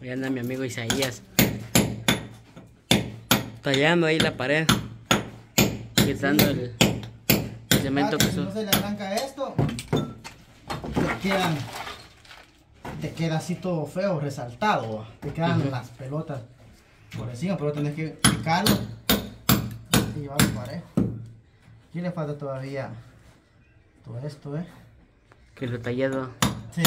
Ahí anda mi amigo Isaías. Tallando ahí la pared. Quitando el cemento que Si no se le arranca esto, te queda así todo feo, resaltado. Te quedan las pelotas por encima, pero tenés que picarlo y llevarlo parejo. Aquí le falta todavía todo esto, que lo tallado. Sí.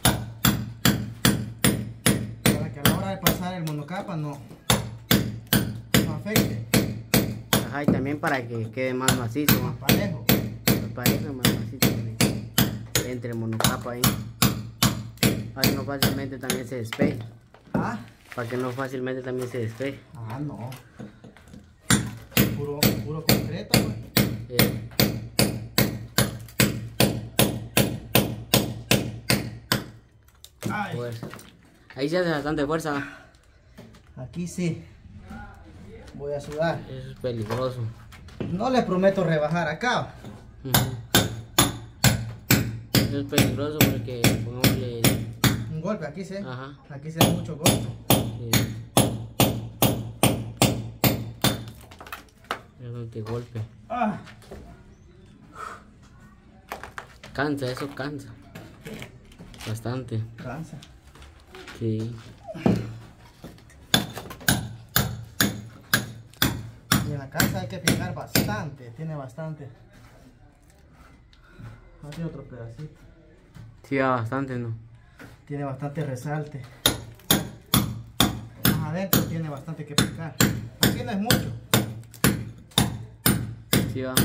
Para que a la hora de pasar el monocapa no afecte. Ajá, y también para que quede más macizo. Más parejo. Más parejo, más macizo. Entre el monocapa ahí. Para que no fácilmente también se despegue. Ah. Para que no fácilmente también se despegue. Ah, no. Puro concreto, güey. Fuerza. Ahí se hace bastante fuerza. Aquí sí. Voy a sudar. Eso es peligroso. No les prometo rebajar acá. Eso es peligroso porque pongámosle un golpe aquí, sí. Ajá. Aquí se da mucho golpe. Sí. Eso que golpe. Ah. Cansa, eso cansa. Bastante. Cansa. Sí. Y en la casa hay que picar bastante. Tiene bastante. Aquí otro pedacito. Sí, va bastante, ¿no? Tiene bastante resalte. Más adentro tiene bastante que picar. Aquí no es mucho. Sí, va.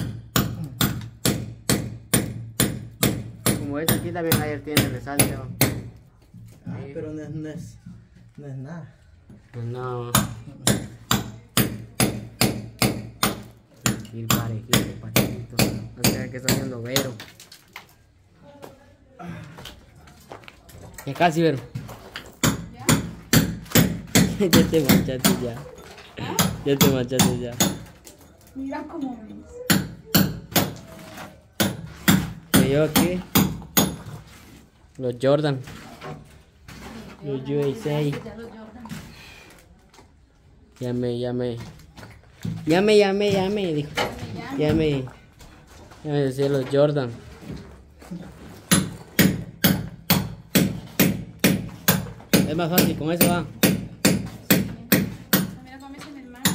Como este aquí también ayer tiene resalte, ¿va? Ah, pero no es nada. Pues no. Ir parejito, patito. No sé que está haciendo Vero. Ya casi, Vero. ¿Ya? Ya te manchaste ya. ¿Ah? Ya te manchaste ya. Mira cómo ves. ¿Y yo aquí? Los Jordan. Los USA. Ya los Jordan. Llame, dijo. Llame decía los Jordan. Es más fácil, con eso va. Mira cómo me hacen mis manos.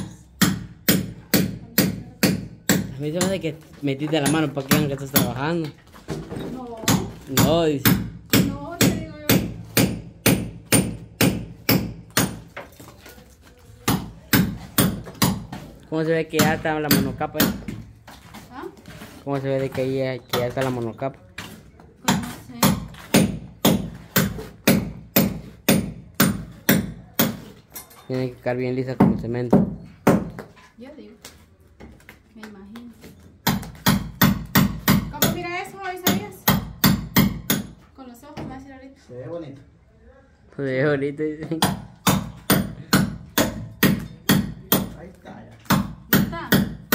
A mí se me hace que metiste la mano para que vean que estás trabajando. No, No, dice. no, te digo yo. ¿Cómo se ve que ya está la monocapa? ¿Ah? ¿Cómo se ve de que ya está la monocapa? Pues no sé. Tiene que quedar bien lisa con el cemento. Yo digo. Me imagino. ¿Cómo mira eso, Isaías? Con los ojos, me va a decir ahorita. Se ve bonito. Pues es bonito. Dice. Ahí está ya. ¿Ya está?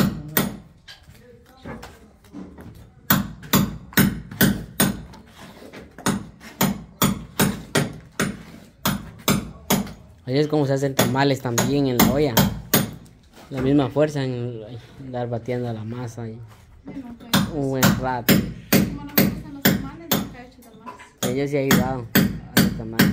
Ahí es como se hacen tamales también en la olla. La misma fuerza en dar batiendo la masa y Bueno, pues, un buen rato. como no me gustan los tamales, nunca he hecho tamales. Ella sí ha ayudado a hacer tamales.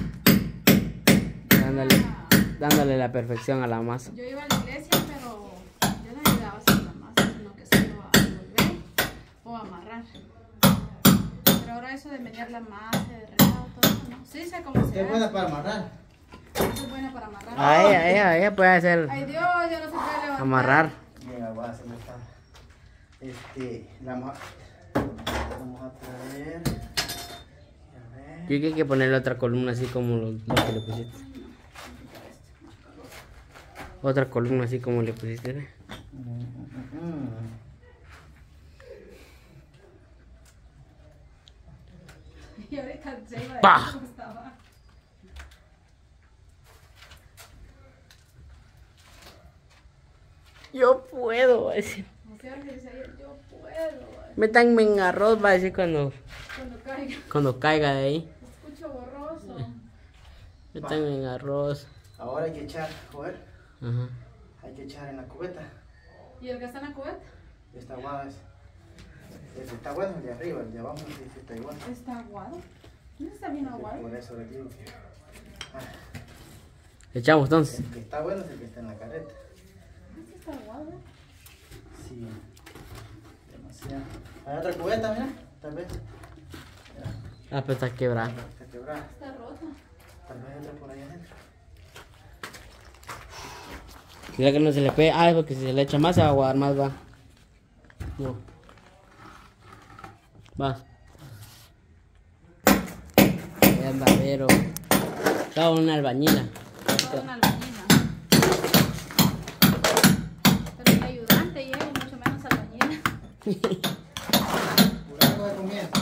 Dándole la perfección a la masa. Yo iba a la iglesia, pero yo no ayudaba a hacer la masa, sino que solo a envolver o a amarrar. Pero ahora eso de menear la masa, de relado, todo eso, ¿no? Sí sé cómo se Usted es hace. buena para amarrar. Eso es buena para amarrar. Ella puede hacer Ay Dios, ya no se puede levantar. amarrar. Venga, voy a hacer esta. Vamos a traer. A ver. Yo creo que hay que ponerle otra columna así como lo que le pusiste. Otra columna así como le pusiste. Y ahorita se iba a ¡Pah! decir cómo estaba. Yo puedo, va a decir. O sea, que dice, yo puedo. Métanme en arroz, va a decir cuando Cuando caiga. caiga de ahí. Escucho borroso. Yo también arroz. Ahora hay que echar, joder. Ajá. Hay que echar en la cubeta. ¿Y el que está en la cubeta? Está aguado ese. Ese está bueno, el de arriba, el de abajo sí está igual. ¿Está aguado? ¿No está bien aguado? Por eso le digo que... Echamos entonces. El que está bueno es el que está en la careta. Este está aguado, ¿eh? Sí. Demasiado. Hay otra cubeta, mira. Tal vez. Ah, pero está quebrada. Está quebrada. Está rota. Tal vez hay otra por ahí adentro. Mira que no se le pegue. Ah, es porque si se le echa más se va a aguadar más, va. No. Va. Ahí anda, pero. Estaba una albañila. Toda una albañila. Pero el ayudante llega mucho menos albañila. Por algo de comienzo.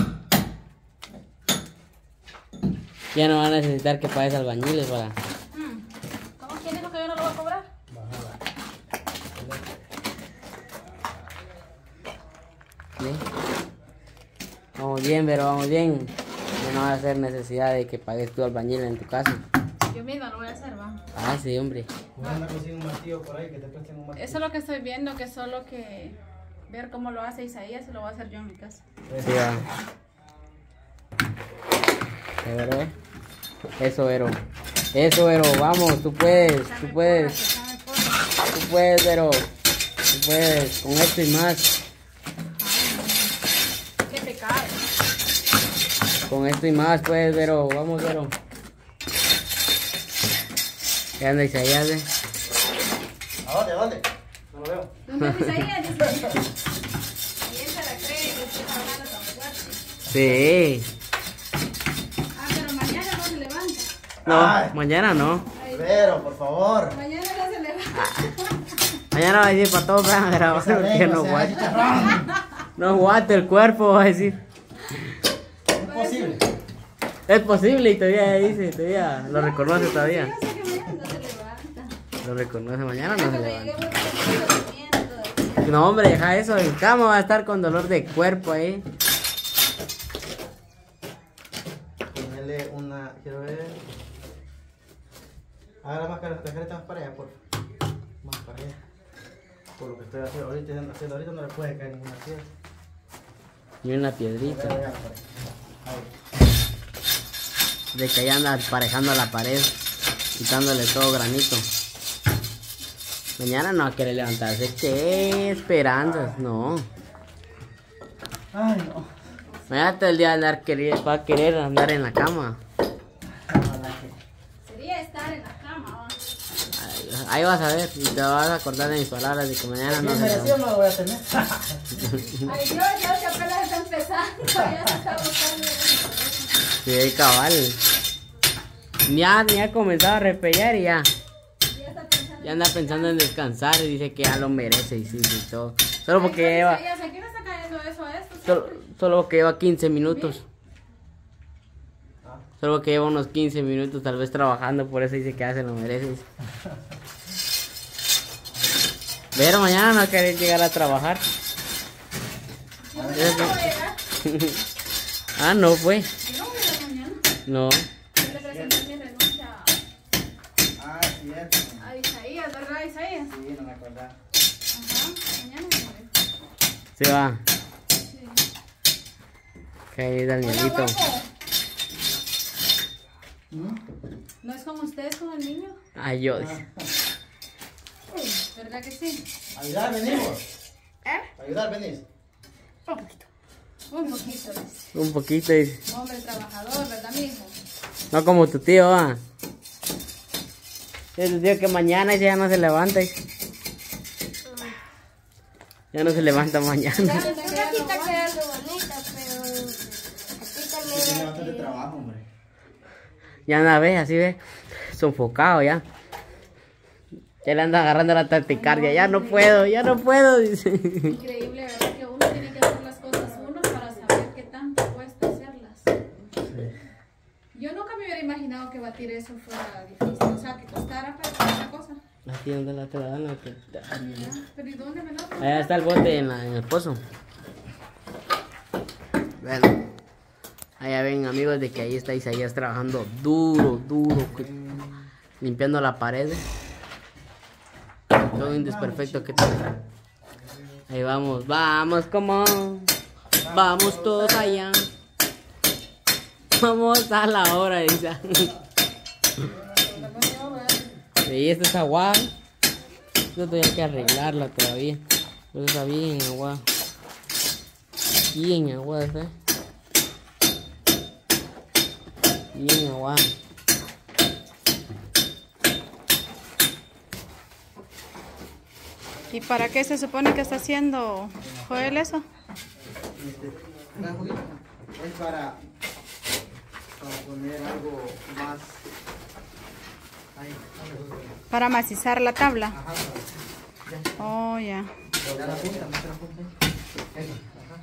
Ya no van a necesitar que pagues albañiles para. ¿Cómo quién dijo que yo no lo voy a cobrar? Bájala. ¿Sí? Vamos bien, pero vamos bien. Ya no va a hacer necesidad de que pagues tu albañil en tu casa. Yo misma lo voy a hacer, va. Ah, sí, hombre. Anda a conseguir un martillo por ahí que te presten un martillo. Eso es lo que estoy viendo, que solo que ver cómo lo hace Isaías y lo voy a hacer yo en mi casa. Sí, va. Vero. Eso, Vero. Eso, Vero. Vamos, tú puedes. Tú puedes. Tú puedes, Vero. Tú puedes. Con esto y más. Qué pecado. Con esto y más, puedes, Vero. Vamos, Vero. ¿Qué anda Isaías? ¿A dónde? ¿A dónde? No lo veo. ¿Dónde es Isaías? Dice. Y él se la cree que usted está hablando tan fuerte. Sí. Ah, pero mañana no se levanta. No, Ay. mañana no. Ay, Pero, por favor. mañana no se levanta. Mañana va a decir para todos van a grabar Esa porque lengua no se hace aguanta. chicharrón. No aguanta el cuerpo, va a decir. Imposible. Es posible y todavía dice, todavía lo reconoce todavía. Yo sé que mañana no se levanta. Lo reconoce, mañana no se Cuando levanta. lleguemos a estar durmiendo todavía. No, hombre, deja eso, en cama va a estar con dolor de cuerpo ahí. Ponerle una. Quiero ver. Haga la careta más para allá, por favor. Más para allá. Por lo que estoy haciendo ahorita no le puede caer ninguna piedra. Y una piedrita. Allá, por ahí. Ahí. De que ya anda aparejando la pared, quitándole todo granito. Mañana no va a querer levantarse. ¿Qué esperanzas? No. Ay, no. Mañana todo el día va a querer andar en la cama. Sería estar en la cama, ¿no? Ahí vas a ver y te vas a acordar de mis palabras de que mañana no Bien se merecido levanta. no lo voy a tener. Ay, Dios, ya que apenas está empezando, ya se está buscando. Sí, cabal. Ni ha comenzado a repellar y ya. Ya está pensando. Ya anda pensando en descansar y dice que ya lo merece y sí, sí, todo. Solo porque lleva, Isaías, ¿a quién le está cayendo eso a esto? solo porque lleva 15 minutos. Solo que lleva unos 15 minutos tal vez trabajando, por eso dice que ya se lo merece. dice. Pero mañana no va a querer llegar a trabajar. Yo no voy a llegar. Ah, no fue. Yo no voy a llegar mañana. No. Yo le presenté mi renuncia Ah, cierto. a Isaías, ¿verdad, Isaías? Sí, no me acordaba. Ajá, mañana me voy. Se va. Sí. Que ahí da el Hola, niñito. guapo. ¿No es como ustedes con el niño? Ay, yo. ¿Verdad que sí? Ayudar, venimos. ¿Eh? Ayudar, venís. Un poquito. Un poquito, dice. Un poquito. Dice. Hombre trabajador, ¿verdad, mijo? No como tu tío, va. Es tu tío que mañana ya no se levanta. dice. Ya no se levanta mañana. Ya, Esta sí está quedando bonita, pero aquí también Tiene hay bastante que... trabajo, hombre. Ya anda, ve, así ve. Sofocado ya. Ya le anda agarrando la taquicardia. Ya no puedo, dice. Increíble, ¿verdad? Que uno tiene que hacer las cosas uno para saber qué tanto cuesta hacerlas. Yo nunca me hubiera imaginado que batir eso fuera difícil. O sea, que costara para esa cosa. Aquí donde la te la dan, la que- Ya, pero ¿y dónde me lo Allá está el bote en el pozo. Bueno. Allá ven, amigos, de que ahí está Isaías trabajando duro, limpiando la pared. Todo un desperfecto que tal. Ahí vamos, como vamos todos allá. Vamos a la hora, dice. Y esta es agua. Esto todavía hay que arreglarla todavía. Pero está bien agua. Bien agua, ¿sabes? Bien agua. ¿Y para qué se supone que está haciendo Joel eso? Es para poner algo más ahí. Para macizar la tabla. Ajá. Oh, ya. Ya la punta, mete la punta ahí. Eso, ajá.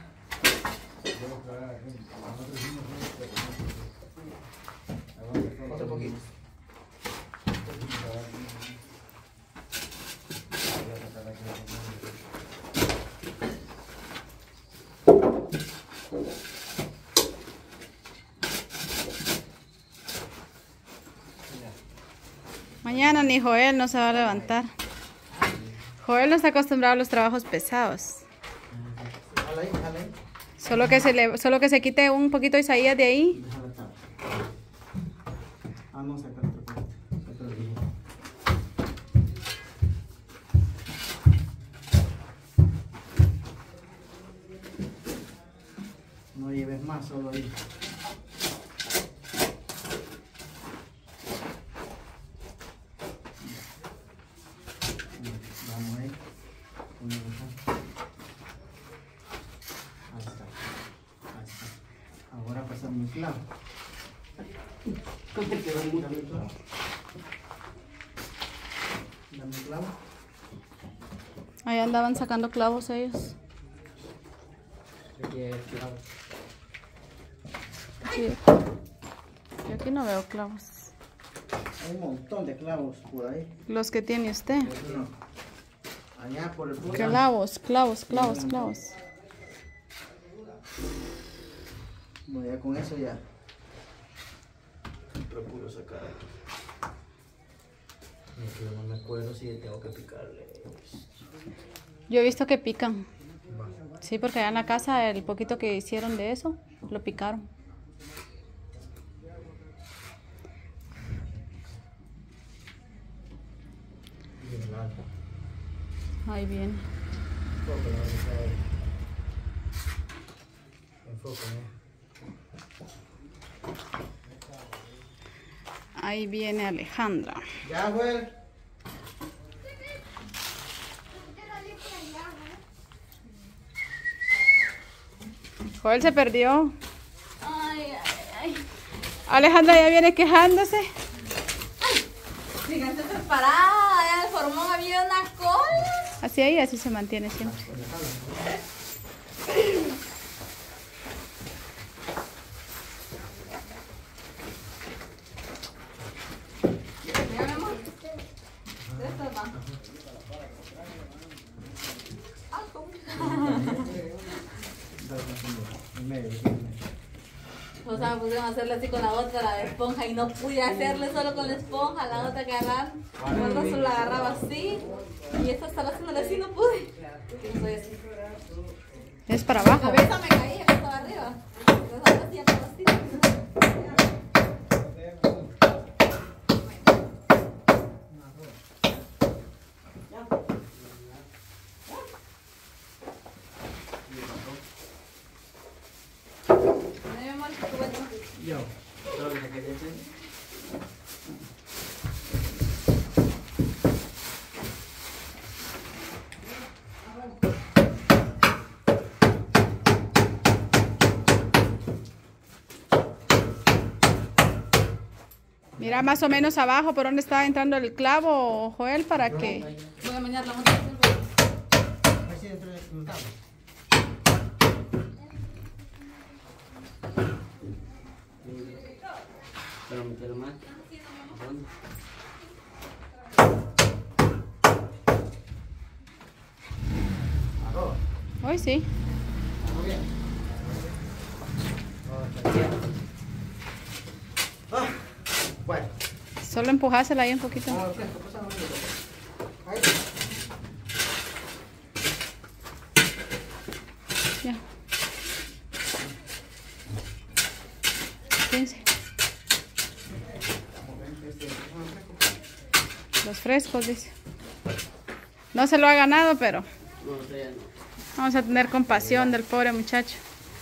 Otro poquito. Mañana ni Joel no se va a levantar. Joel no está acostumbrado a los trabajos pesados. Jala ahí, jala ahí. Solo que se quite un poquito Isaías de ahí. Déjala acá. No, saca otro poquito. Saca otro poquito. No lleves más, solo ahí. Vamos ahí. Ahí está. Ahí está. Ahora pasamos el clavo. Dame el clavo. Dame el clavo. Ahí andaban sacando clavos ellos. Yo aquí no veo clavos. Hay un montón de clavos por ahí. Los que tiene usted. No. Allá por el fondo. Clavos. Bueno, ya con eso ya. Procuro sacar aquí. Yo no me acuerdo si tengo que picarle. Yo he visto que pican. Sí, porque allá en la casa el poquito que hicieron de eso, lo picaron. Bien largo. Ahí viene. Ahí viene Alejandra. Ya, güey. Joel se perdió. Alejandra ya viene quejándose. Fíjense preparada, ya el formón había una cola. Así ahí, así se mantiene siempre. Mira, mi amor. Estas van. O sea, me pusieron a hacerle así con la otra, la esponja, y no pude hacerle solo con la esponja, la otra que agarrar. La otra solo la agarraba así, y esta estaba haciéndole así, no pude. Yo soy así. Es para La abajo. cabeza me caía, que estaba arriba. Entonces ahora sí ya estaba así. Mi amor, tú bueno. Yo. Todo lo que quería hacer. Mira más o menos abajo por donde está entrando el clavo, Joel, para que... Voy a menear la moto. Así dentro del cabo. Pero meterlo más. Hoy sí. Muy bien. Oh, está bien. Solo empujásela ahí un poquito. Vamos al frente, pasamos ahí. Ya. 15. Los frescos, dice. No se lo ha ganado, pero No sé, no. vamos a tener compasión del pobre muchacho.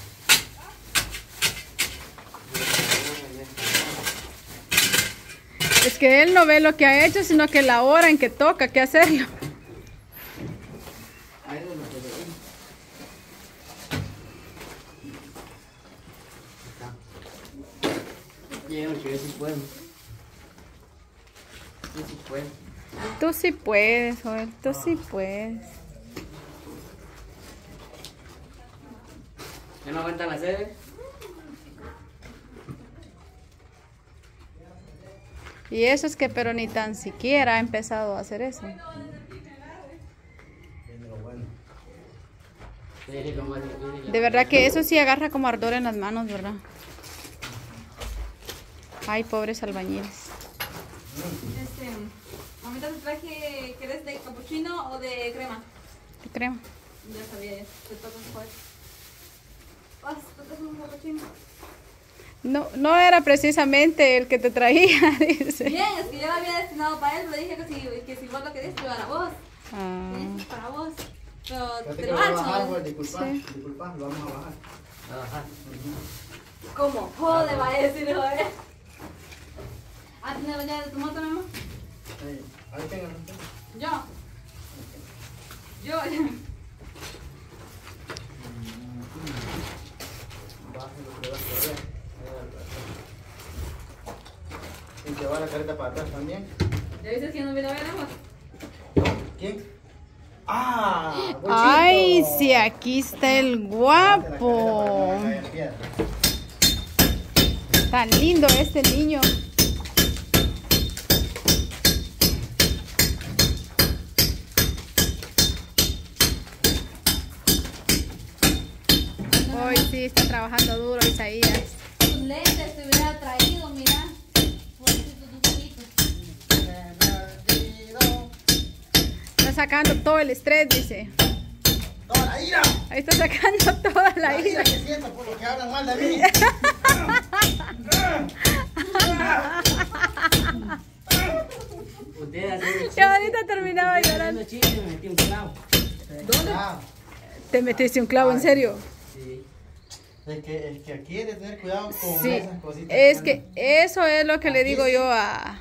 Es que él no ve lo que ha hecho, sino que la hora en que toca, que hacerlo. Ahí no lo puedo ver. Llego, que yo sí puedo. Yo sí puedo. Tú sí puedes, Joel, tú sí puedes. ¿Ya no aguantan la sede? Y eso es que, pero ni tan siquiera ha empezado a hacer eso. Viene lo bueno. Sí, como así, De verdad que eso sí agarra como ardor en las manos, ¿verdad? Ay, pobres albañiles. Mamita, te traje, ¿quieres de capuchino o de crema? ¿Qué crema? Ya sabía, ya. Te toca jugar. Vas, te traes un capuchino. No era precisamente el que te traía, dice. Bien, es que yo lo había destinado para él, le dije que si vos lo querés, te lo para vos. Ah, Sí, para vos. Pero Fíjate te que lo lo voy a bajar, bajo. güey, disculpa, Sí. disculpa, lo vamos a bajar. a bajar. ¿Cómo? Jode, va a decir, joder. ¿Ah, tienes la llave de tu moto, mi amor? Ahí, ahí tengo. Yo. Bájalo, que le vas a ver. Y te va la careta para atrás también. ¿Ya viste que no vino a ver, amor? ¿Quién? ¡Ah! Bochito. ay, sí, aquí está el Date la guapo. careta para que no me caiga piedra. Tan lindo este niño. Hoy sí está trabajando duro Isaías. Tus lentes te hubiera traído, mira. Pobrecitos tus ojitos. Está sacando todo el estrés, dice. ¡Toda la ira! Ahí está sacando toda la La ira ira. que siento por lo que hablan mal de mí. Usted hace Yo ahorita terminaba llorando. chiste me metí un clavo. ¿Dónde? Ah, ¿Te metiste un clavo, en serio? Sí. es que aquí hay que tener cuidado con Sí, esas cositas. es que eso es lo que le digo yo a...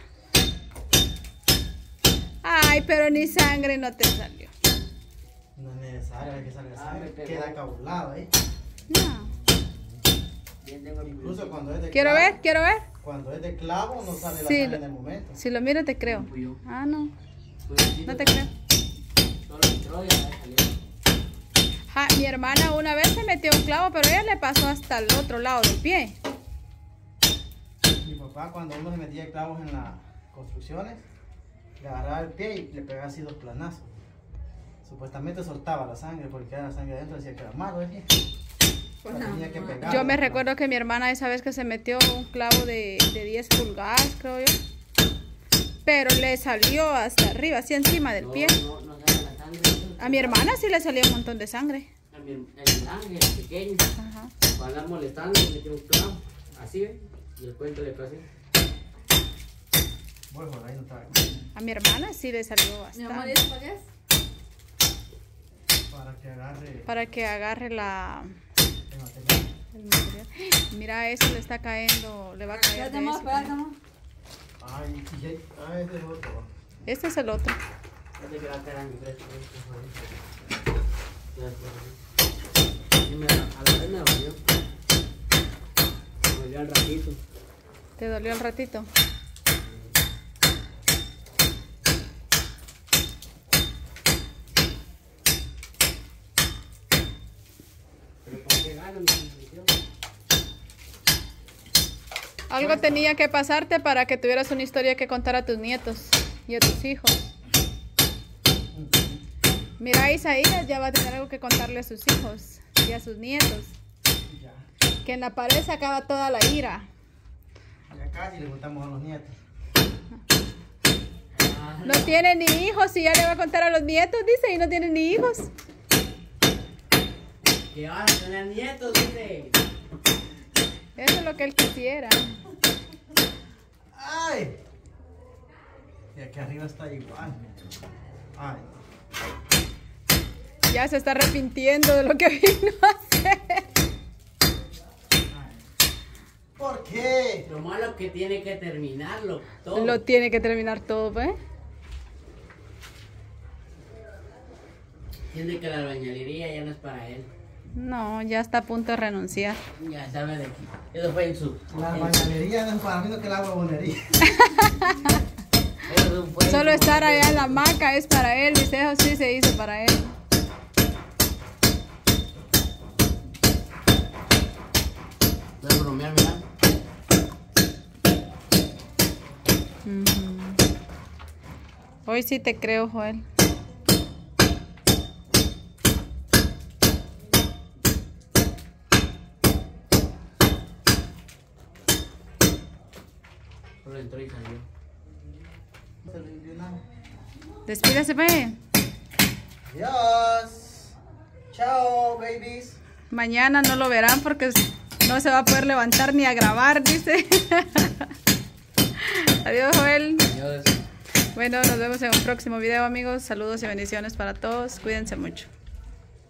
Ay, pero ni sangre no te salió. No es necesario que salga sangre, pero- queda cabulado, ¿eh? No. Bien tengo el Incluso cuando es de Quiero clavo, ver, quiero ver. Cuando es de clavo no sale la Sí, sangre en el momento. Si lo miro te creo. Ah, no, no te creo. Solo entró y ya salió. Ja, mi hermana una vez se metió un clavo, pero ella le pasó hasta el otro lado del pie. Mi papá cuando uno se metía clavos en las construcciones, le agarraba el pie y le pegaba así 2 planazos. Supuestamente soltaba la sangre porque quedaba la sangre adentro, decía que era malo, decía. La tenía que pegar. Yo me recuerdo que mi hermana esa vez que se metió un clavo de 10 pulgadas, creo yo. Pero le salió hasta arriba, así encima del pie. No sale la sangre. A mi hermana sí le salió un montón de sangre. A el ángel pequeño, Ajá. para andar molestando, me metió un clavo. Así, ¿ve? Y el cuento le pasé. Bueno, por ahí no estaba. A mi hermana sí le salió Mi amor, ¿y bastante. eso para qué es? Para que agarre Para que agarre la... el material. el material. Mira, eso le está cayendo, le va a caer Espérate, de amor, eso. espérate, amor. Ay, ese es otro. Este es el otro. Ya te queda cara en mi fresco. Y a la vez me dolió. Me dolió al ratito. ¿Te dolió el ratito? Pero ¿por qué gano? Me sintió. Algo tenía que pasarte para que tuvieras una historia que contar a tus nietos y a tus hijos. Mira, Isaías ya va a tener algo que contarle a sus hijos y a sus nietos. Ya. Que en la pared se acaba toda la ira. Ya casi le contamos a los nietos. No tiene ni hijos y ya le va a contar a los nietos, dice, y no tiene ni hijos. Que van a tener nietos, dice. Eso es lo que él quisiera. ¡Ay! Y aquí arriba está igual. ¡Ay! Ya se está arrepintiendo de lo que vino a hacer. ¿Por qué? Lo malo que tiene que terminarlo todo. Lo tiene que terminar todo, ¿pues? Siente que la albañilería ya no es para él. No, ya está a punto de renunciar. Ya sabe de aquí. Eso fue en su. La bañanería no es para mí, no que la huevonería. Eso fue en Solo su- estar allá en la hamaca es para él, dice, eso sí se hizo para él. Voy a bromear, mira. Hoy sí te creo, Joel. Solo entró y salió. Despídase, pues. Adiós. Chao, babies. Mañana no lo verán porque no se va a poder levantar ni a grabar, dice. Adiós, Joel. Adiós. Bueno, nos vemos en un próximo video, amigos. Saludos y bendiciones para todos. Cuídense mucho.